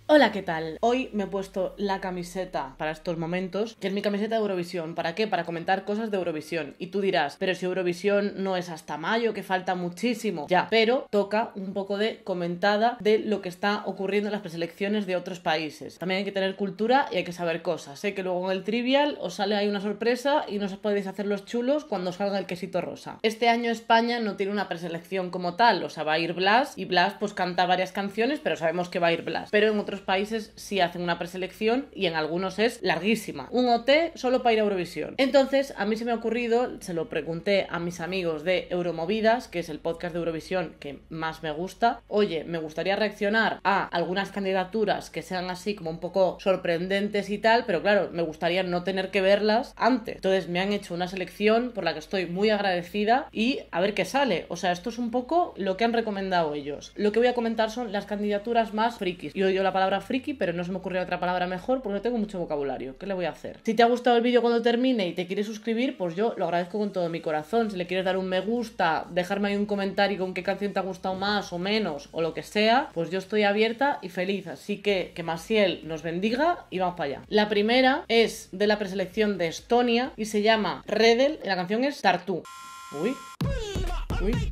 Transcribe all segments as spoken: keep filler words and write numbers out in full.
Hola, ¿qué tal? Hoy me he puesto la camiseta para estos momentos, que es mi camiseta de Eurovisión. ¿Para qué? Para comentar cosas de Eurovisión. Y tú dirás, pero si Eurovisión no es hasta mayo, que falta muchísimo. Ya, pero toca un poco de comentada de lo que está ocurriendo en las preselecciones de otros países. También hay que tener cultura y hay que saber cosas. Sé que luego en el trivial os sale ahí una sorpresa y no os podéis hacer los chulos cuando salga el quesito rosa. Este año España no tiene una preselección como tal, o sea, va a ir Blas, y Blas pues canta varias canciones, pero sabemos que va a ir Blas. Pero en otros países sí hacen una preselección y en algunos es larguísima. Un O T solo para ir a Eurovisión. Entonces, a mí se me ha ocurrido, se lo pregunté a mis amigos de Euromovidas, que es el podcast de Eurovisión que más me gusta. Oye, me gustaría reaccionar a algunas candidaturas que sean así como un poco sorprendentes y tal, pero claro, me gustaría no tener que verlas antes. Entonces me han hecho una selección por la que estoy muy agradecida y a ver qué sale. O sea, esto es un poco lo que han recomendado ellos. Lo que voy a comentar son las candidaturas más frikis. Yo odio la palabra friki, pero no se me ocurrió otra palabra mejor porque no tengo mucho vocabulario. ¿Qué le voy a hacer? Si te ha gustado el vídeo cuando termine y te quieres suscribir, pues yo lo agradezco con todo mi corazón. Si le quieres dar un me gusta, dejarme ahí un comentario con qué canción te ha gustado más o menos o lo que sea, pues yo estoy abierta y feliz. Así que que Maciel nos bendiga y vamos para allá. La primera es de la preselección de Estonia y se llama Redel y la canción es Tartu. Uy. Uy.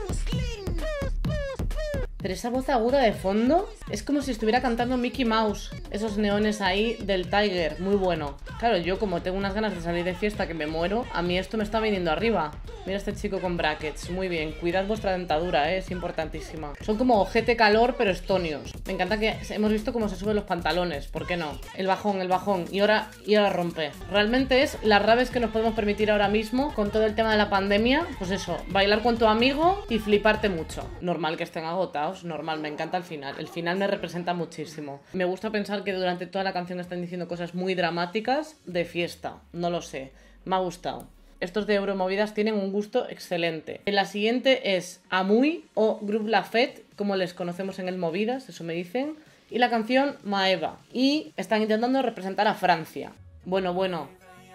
Pero esa voz aguda de fondo es como si estuviera cantando Mickey Mouse. Esos neones ahí del Tiger, muy bueno. Claro, yo como tengo unas ganas de salir de fiesta que me muero, a mí esto me está viniendo arriba. Mira este chico con brackets, muy bien. Cuidad vuestra dentadura, ¿eh? Es importantísima. Son como ojete calor, pero estonios. Me encanta que hemos visto cómo se suben los pantalones, ¿por qué no? El bajón, el bajón, y ahora, y ahora rompe. Realmente es las raves que nos podemos permitir ahora mismo con todo el tema de la pandemia. Pues eso, bailar con tu amigo y fliparte mucho. Normal que estén agotados. Normal, me encanta el final. El final me representa muchísimo. Me gusta pensar que durante toda la canción están diciendo cosas muy dramáticas de fiesta. No lo sé. Me ha gustado. Estos de Euromovidas tienen un gusto excelente. La siguiente es Amuy o Groupe La Fête, como les conocemos en el Movidas, eso me dicen. Y la canción Maeva. Y están intentando representar a Francia. Bueno, bueno.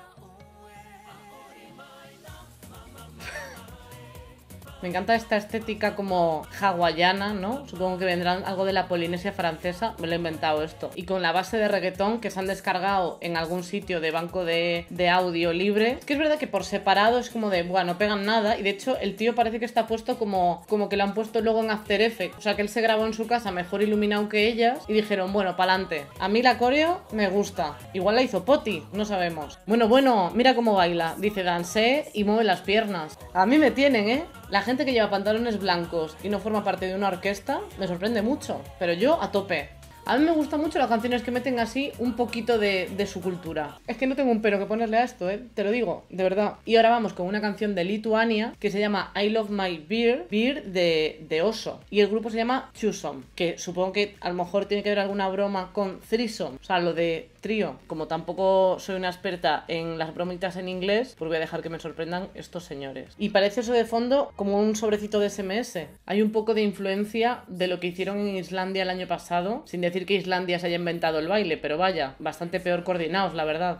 Me encanta esta estética como hawaiana, ¿no? Supongo que vendrán algo de la Polinesia francesa. Me lo he inventado esto. Y con la base de reggaetón que se han descargado en algún sitio de banco de, de audio libre. Es que es verdad que por separado es como de, bueno, no pegan nada. Y de hecho el tío parece que está puesto como, como que lo han puesto luego en After Effects. O sea que él se grabó en su casa mejor iluminado que ellas. Y dijeron, bueno, pa'lante. A mí la coreo me gusta. Igual la hizo Poti, no sabemos. Bueno, bueno, mira cómo baila. Dice, dansé y mueve las piernas. A mí me tienen, ¿eh? La gente que lleva pantalones blancos y no forma parte de una orquesta me sorprende mucho, pero yo a tope. A mí me gustan mucho las canciones que meten así un poquito de, de su cultura. Es que no tengo un pero que ponerle a esto, ¿eh? Te lo digo, de verdad. Y ahora vamos con una canción de Lituania que se llama I Love My Beer, Beer de, de oso. Y el grupo se llama Twosome, que supongo que a lo mejor tiene que ver alguna broma con threesome, o sea, lo de trío. Como tampoco soy una experta en las bromitas en inglés, pues voy a dejar que me sorprendan estos señores. Y parece eso de fondo como un sobrecito de ese eme ese. Hay un poco de influencia de lo que hicieron en Islandia el año pasado, sin decir que Islandia se haya inventado el baile, pero vaya, bastante peor coordinados, la verdad.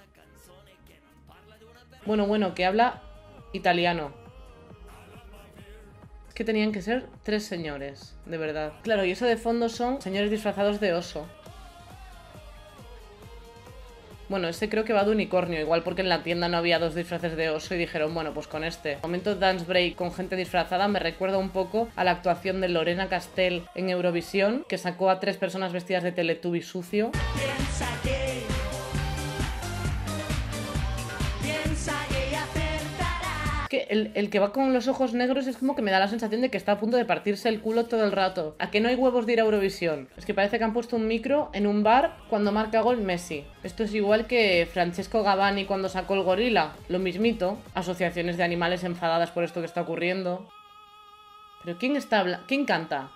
Bueno, bueno, que habla italiano. Es que tenían que ser tres señores, de verdad. Claro, y eso de fondo son señores disfrazados de oso. Bueno, ese creo que va de unicornio, igual porque en la tienda no había dos disfraces de oso y dijeron, bueno, pues con este. Momento dance break con gente disfrazada me recuerda un poco a la actuación de Lorena Castell en Eurovisión, que sacó a tres personas vestidas de Teletubby sucio. Piensa que... Piensa que acertará. Que el, el que va con los ojos negros es como que me da la sensación de que está a punto de partirse el culo todo el rato. ¿A que no hay huevos de ir a Eurovisión? Es que parece que han puesto un micro en un bar cuando marca gol Messi. Esto es igual que Francesco Gavani cuando sacó el gorila. Lo mismito. Asociaciones de animales enfadadas por esto que está ocurriendo. ¿Pero quién está hablando? ¿Quién canta?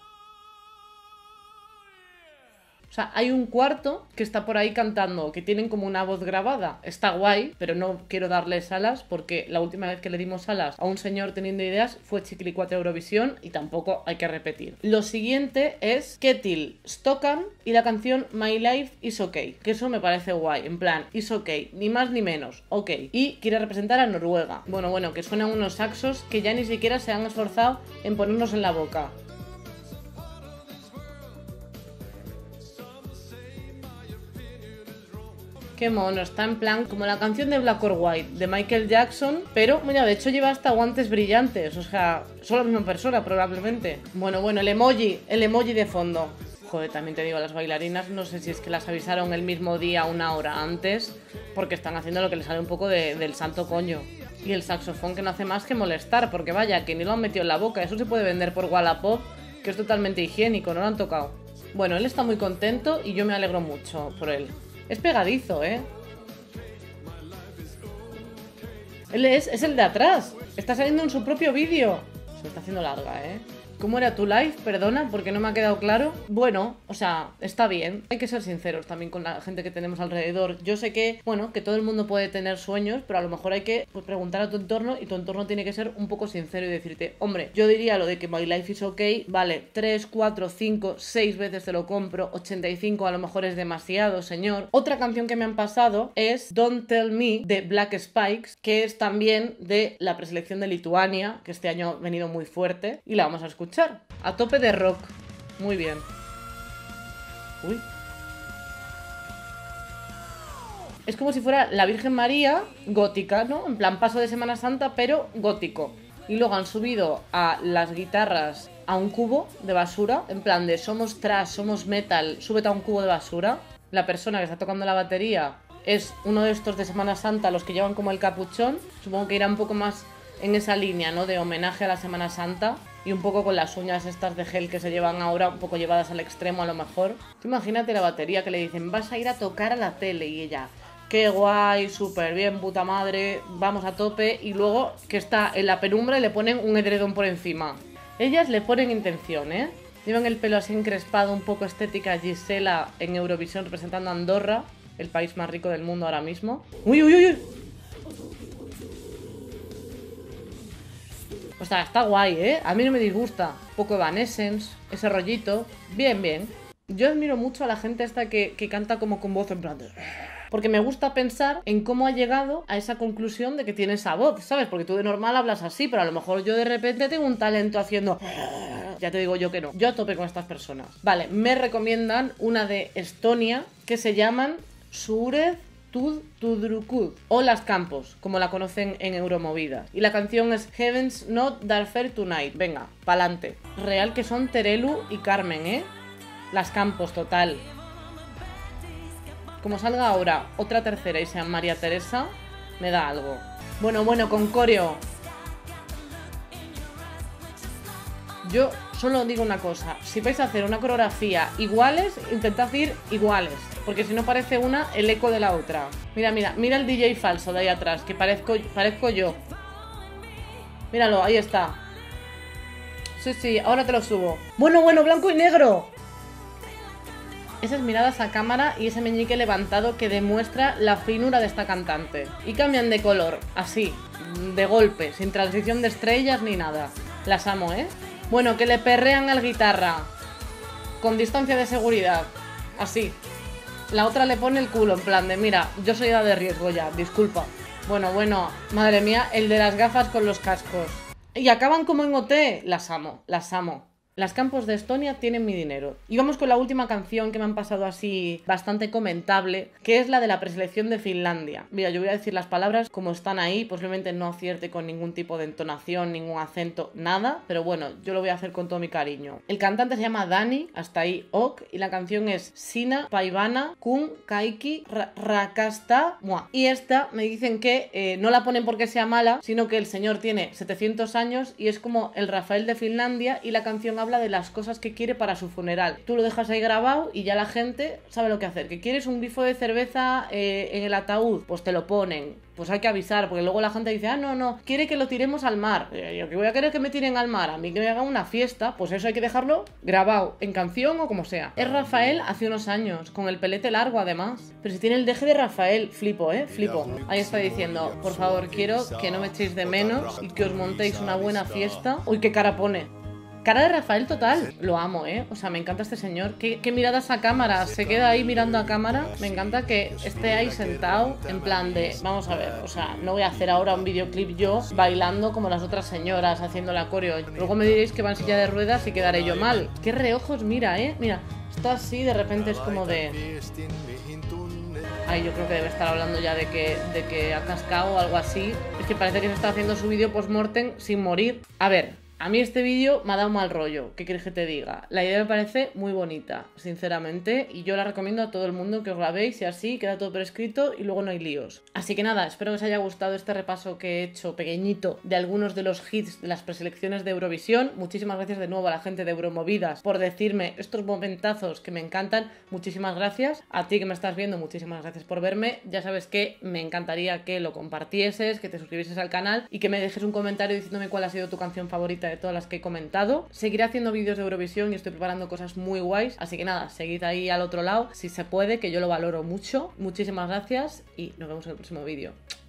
O sea, hay un cuarto que está por ahí cantando, que tienen como una voz grabada. Está guay, pero no quiero darles alas porque la última vez que le dimos alas a un señor teniendo ideas fue Chiquilicuatre Eurovisión y tampoco hay que repetir. Lo siguiente es Ketil Stockan y la canción My Life is Okay, que eso me parece guay, en plan, is okay, ni más ni menos, ok. Y quiere representar a Noruega. Bueno, bueno, que suenan unos saxos que ya ni siquiera se han esforzado en ponernos en la boca. Qué mono, está en plan como la canción de Black or White de Michael Jackson, pero mira, de hecho lleva hasta guantes brillantes, o sea, son la misma persona probablemente. Bueno, bueno, el emoji, el emoji de fondo. Joder, también te digo, las bailarinas no sé si es que las avisaron el mismo día, una hora antes, porque están haciendo lo que les sale un poco de, del santo coño. Y el saxofón que no hace más que molestar, porque vaya, que ni lo han metido en la boca, eso se puede vender por Wallapop, que es totalmente higiénico, no lo han tocado. Bueno, él está muy contento y yo me alegro mucho por él. Es pegadizo, ¿eh? Él es, es el de atrás, está saliendo en su propio vídeo. Se está haciendo larga, ¿eh? ¿Cómo era tu live? Perdona, porque no me ha quedado claro. Bueno, o sea, está bien. Hay que ser sinceros también con la gente que tenemos alrededor. Yo sé que, bueno, que todo el mundo puede tener sueños, pero a lo mejor hay que pues, preguntar a tu entorno y tu entorno tiene que ser un poco sincero y decirte, hombre, yo diría lo de que My Life is Okay, vale, tres, cuatro, cinco, seis veces te lo compro, ochenta y cinco a lo mejor es demasiado, señor. Otra canción que me han pasado es Don't Tell Me de Black Spikes, que es también de la preselección de Lituania, que este año ha venido muy fuerte, y la vamos a escuchar. A tope de rock. Muy bien. Uy. Es como si fuera la Virgen María gótica, ¿no? En plan paso de Semana Santa, pero gótico. Y luego han subido a las guitarras a un cubo de basura, en plan de somos thrash, somos metal, súbete a un cubo de basura. La persona que está tocando la batería es uno de estos de Semana Santa, los que llevan como el capuchón. Supongo que irá un poco más en esa línea, ¿no? De homenaje a la Semana Santa. Y un poco con las uñas estas de gel que se llevan ahora, un poco llevadas al extremo a lo mejor. Tú imagínate la batería que le dicen, vas a ir a tocar a la tele, y ella, qué guay, súper bien, puta madre, vamos a tope. Y luego que está en la penumbra y le ponen un edredón por encima. Ellas le ponen intención, ¿eh? Llevan el pelo así encrespado, un poco estética Gisela en Eurovisión representando a Andorra, el país más rico del mundo ahora mismo. ¡Uy, uy, uy! O sea, está guay, ¿eh? A mí no me disgusta. Un poco Evanescence, ese rollito. Bien, bien. Yo admiro mucho a la gente esta que, que canta como con voz en plan de... Porque me gusta pensar en cómo ha llegado a esa conclusión de que tiene esa voz, ¿sabes? Porque tú de normal hablas así, pero a lo mejor yo de repente tengo un talento haciendo... Ya te digo yo que no. Yo a tope con estas personas. Vale, me recomiendan una de Estonia que se llaman Suured Tudrukud o Las Campos, como la conocen en Euromovidas. Y la canción es Heaven's Not That Fair Tonight. Venga, pa'lante. Real que son Terelu y Carmen, ¿eh? Las Campos, total. Como salga ahora otra tercera y sea María Teresa, me da algo. Bueno, bueno, con coreo. Yo solo digo una cosa, si vais a hacer una coreografía iguales, intentad ir iguales, porque si no parece una el eco de la otra. Mira, mira, mira el D J falso de ahí atrás, que parezco, parezco yo. Míralo, ahí está. Sí, sí, ahora te lo subo. Bueno, bueno, blanco y negro. Esas miradas a cámara y ese meñique levantado que demuestra la finura de esta cantante. Y cambian de color, así, de golpe, sin transición de estrellas ni nada. Las amo, ¿eh? Bueno, que le perrean al guitarra con distancia de seguridad, así. La otra le pone el culo en plan de, mira, yo soy edad de riesgo ya, disculpa. Bueno, bueno, madre mía, el de las gafas con los cascos. Y acaban como en O T, las amo, las amo. Las Campos de Estonia tienen mi dinero. Y vamos con la última canción que me han pasado así bastante comentable, que es la de la preselección de Finlandia. Mira, yo voy a decir las palabras como están ahí, posiblemente no acierte con ningún tipo de entonación, ningún acento, nada, pero bueno, yo lo voy a hacer con todo mi cariño. El cantante se llama Dani, hasta ahí ok, y la canción es Sina Paivana Kun Kaikki Rakasta Mua. Y esta me dicen que eh, no la ponen porque sea mala, sino que el señor tiene setecientos años y es como el Rafael de Finlandia, y la canción habla de las cosas que quiere para su funeral. Tú lo dejas ahí grabado y ya la gente sabe lo que hacer. ¿Que quieres un grifo de cerveza eh, en el ataúd? Pues te lo ponen. Pues hay que avisar, porque luego la gente dice, ah, no, no, quiere que lo tiremos al mar. Eh, yo que voy a querer que me tiren al mar, a mí que me hagan una fiesta, pues eso hay que dejarlo grabado, en canción o como sea. Es Rafael hace unos años, con el pelete largo además. Pero si tiene el deje de Rafael, flipo, eh, flipo. Ahí está diciendo, por favor, quiero que no me echéis de menos y que os montéis una buena fiesta. Uy, qué cara pone. Cara de Rafael total, lo amo, ¿eh? O sea, me encanta este señor. ¿Qué, qué miradas a cámara? Se queda ahí mirando a cámara. Me encanta que esté ahí sentado en plan de, vamos a ver, o sea, no voy a hacer ahora un videoclip yo bailando como las otras señoras haciendo la coreo. Luego me diréis que va en silla de ruedas y quedaré yo mal. Qué reojos mira, ¿eh? Mira, está así, de repente es como de... Ay, yo creo que debe estar hablando ya de que, de que ha cascado o algo así. Es que parece que se está haciendo su vídeo post-mortem sin morir. A ver, a mí este vídeo me ha dado mal rollo, ¿qué quieres que te diga? La idea me parece muy bonita, sinceramente, y yo la recomiendo a todo el mundo que os la veáis y así queda todo por escrito y luego no hay líos. Así que nada, espero que os haya gustado este repaso que he hecho pequeñito de algunos de los hits de las preselecciones de Eurovisión. Muchísimas gracias de nuevo a la gente de Euromovidas por decirme estos momentazos que me encantan. Muchísimas gracias. A ti que me estás viendo, muchísimas gracias por verme. Ya sabes que me encantaría que lo compartieses, que te suscribieses al canal y que me dejes un comentario diciéndome cuál ha sido tu canción favorita de todas las que he comentado. Seguiré haciendo vídeos de Eurovisión y estoy preparando cosas muy guays, así que nada, seguid ahí al otro lado si se puede, que yo lo valoro mucho. Muchísimas gracias y nos vemos en el próximo vídeo.